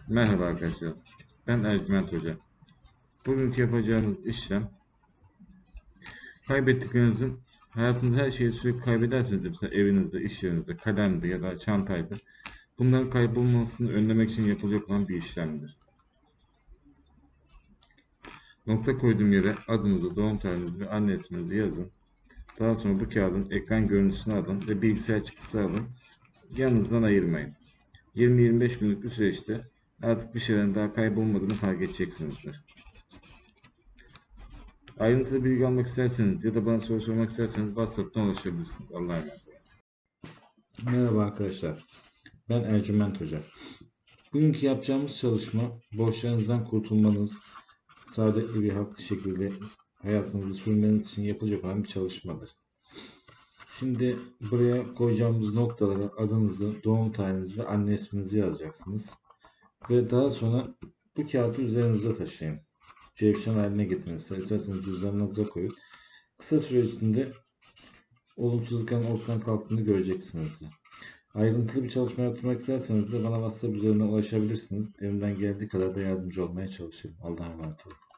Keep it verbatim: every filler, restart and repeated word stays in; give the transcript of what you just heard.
Merhaba arkadaşlar. Ben Ercüment Hoca. Bugünkü yapacağımız işlem kaybettiklerinizin hayatınızda her şeyi sürekli kaybedersiniz. Mesela evinizde, iş yerinizde, kalemde ya da çantaydı. Bunların kaybolmasını önlemek için yapılacak olan bir işlemdir. Nokta koyduğum yere adınızı, doğum tarihinizi ve anne isminizi yazın. Daha sonra bu kağıdın ekran görüntüsünü alın ve bilgisayar çıktısı alın. Yanınızdan ayırmayın. yirmi yirmi beş günlük bir süreçte artık bir şeylerin daha kaybolmadığını fark edeceksinizdir. Ayrıntılı bilgi almak isterseniz ya da bana soru sormak isterseniz WhatsApp'tan ulaşabilirsiniz. Allah'a emanet olun. Merhaba arkadaşlar. Ben Ercüment Hoca. Bugünkü yapacağımız çalışma borçlarınızdan kurtulmanız, sağlıklı bir haklı şekilde hayatınızı sürmeniz için yapılacak olan bir çalışmadır. Şimdi buraya koyacağımız noktalara adınızı, doğum tarihinizi ve anne isminizi yazacaksınız. Ve daha sonra bu kağıdı üzerinize taşıyın. Cevşen haline getirin. İsterseniz cüzdanınıza koyun. Kısa süre içinde olumsuzlukların ortadan kalktığını göreceksinizdir. Ayrıntılı bir çalışma yaptırmak isterseniz de bana WhatsApp üzerinden ulaşabilirsiniz. Elimden geldiği kadar da yardımcı olmaya çalışırım. Allah'a emanet olun.